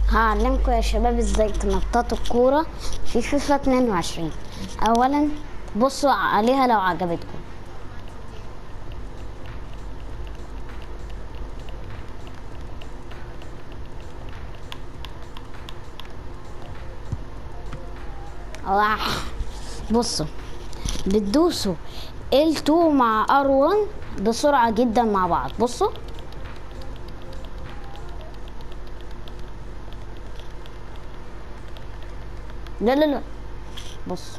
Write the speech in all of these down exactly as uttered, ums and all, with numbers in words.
هعلمكم يا شباب ازاي تنططوا الكورة في فيفا اتنين وعشرين. اولا بصوا عليها لو عجبتكم. واح. بصوا بتدوسوا إل تو مع آر وان بسرعة جدا مع بعض. بصوا لا لا لا بص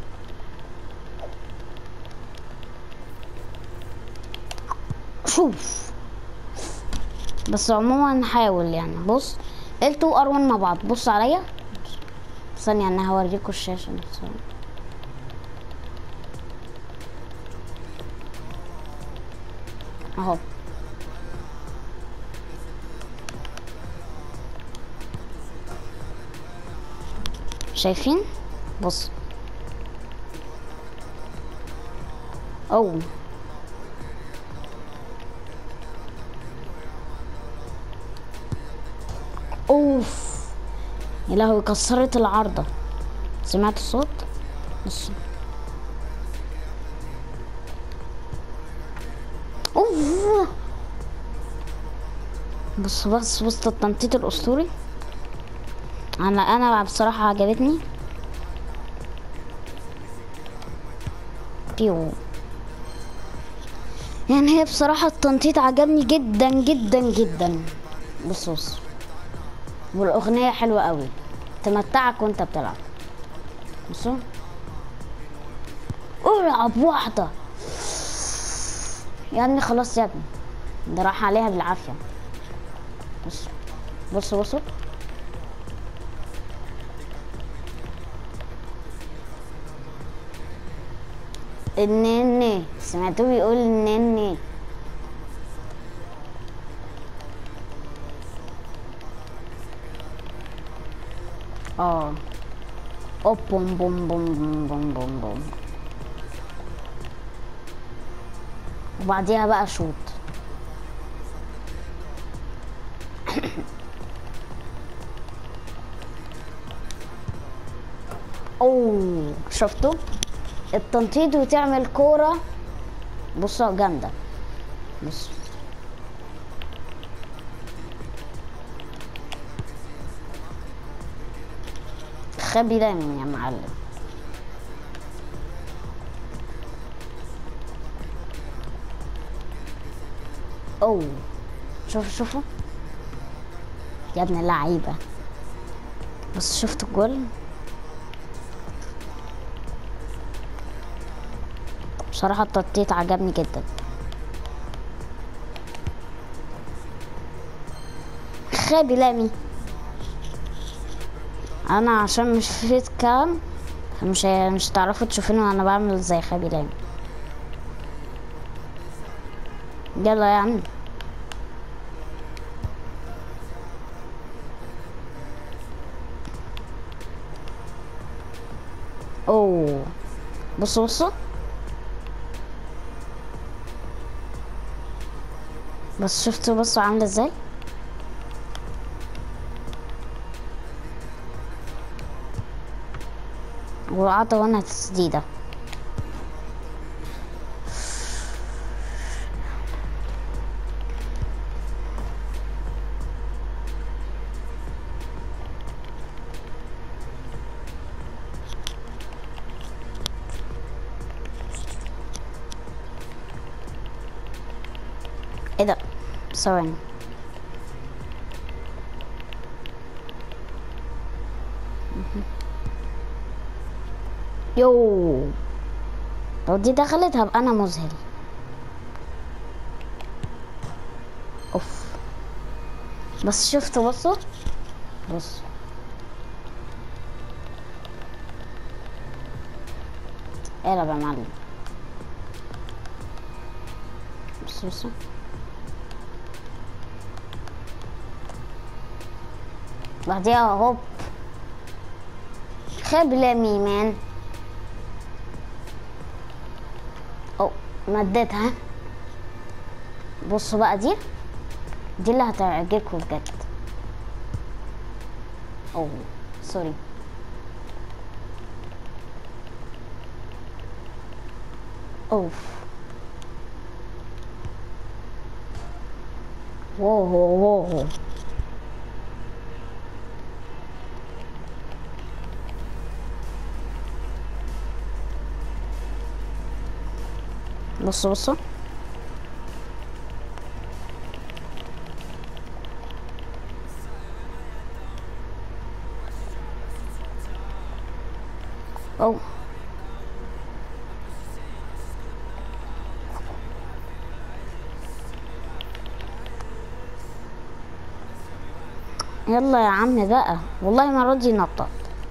شوف بس عموما نحاول يعني. بص إل تو آر وان مع بعض. بص عليا ثانية انا هوريكم الشاشة نفسها. اهو شايفين؟ بص او اوف يا لهوي كسرت العارضة. سمعت الصوت؟ بص اوف بص بص بص التنطيط الاسطوري. انا انا بصراحة عجبتني. بيو يعني هي بصراحة التنطيط عجبني جدا جدا جدا. بص بص والاغنية حلوة قوي تمتعك وانت بتلعب. بصوا العب واحدة يا ابني. خلاص يا ابني ده راح عليها بالعافية. بص بص بص النني. سمعتوه بيقول النني. اه اوب بوم بوم بوم بوم بوم بوم بوم وبعديها بقى شوط. اوه شفتوا التنطيط وتعمل كورة. بصوا جامدة. بص خبي دايما يا معلم. اوه شوفوا شوفوا يا ابن اللعيبة. بص شفت الجول. بصراحة التنطيط عجبني جدا. خابي لامي. انا عشان مش فيت كام مش مش هتعرفوا تشوفوني وانا بعمل زي خابي لامي. يلا يا عم. اوه بصوا بصوا بس شفتوا بصوا عامله ازاي. وقعدت وانا تسديده. ايه ده؟ ثواني. يو لو دي دخلت هبقى انا مذهل. اوف بس شفتوا بصوا بص اقلب يا معلم. بص بص بعديها هوب خبلة ميمان. او مديتها. بصوا بقى دي دي اللي هتعجبكم بجد. اوه سوري. اوف. واو واو واو. بصوا بصوا. اوه يلا يا عم بقى، والله ما راضي ينطط.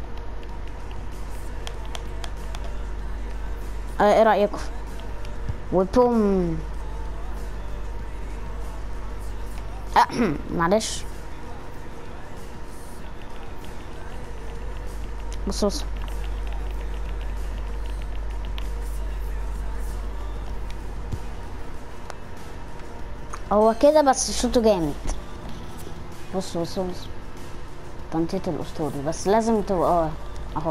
اه ايه رأيكم؟ وبوم. أحم. معلش. بص بص. هو كده بس شوطه جامد. بص بص بص. تنطيط الأسطوري، بس لازم تبقى اه اهو.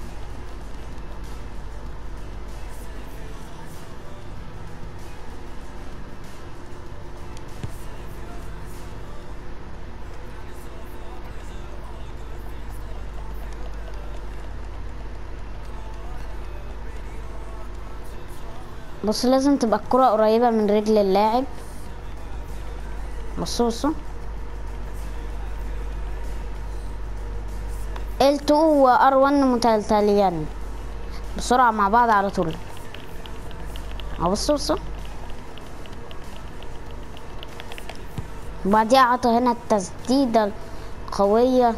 بص لازم تبقى الكرة قريبة من رجل اللاعب. بصوا بصوا. إل تو و آر ون متتاليان بسرعة مع بعض على طول. اهو بصوا بصوا. وبعديها عطى هنا التسديدة القوية.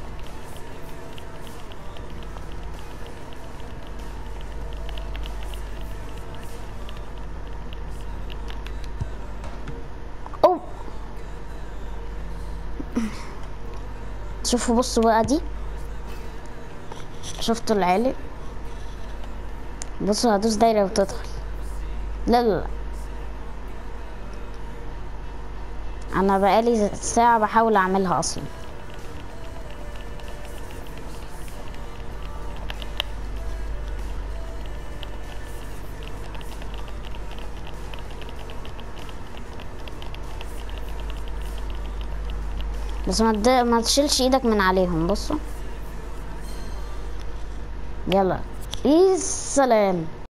اوه شوفوا بصوا بقى دي. شفتوا العالي؟ بصوا هدوس دايرة وتدخل. لا لا لا، انا بقالي ساعة بحاول اعملها اصلا. بس ما تد- ما تشيلش ايدك من عليهم. بصوا يلا. ايه السلام.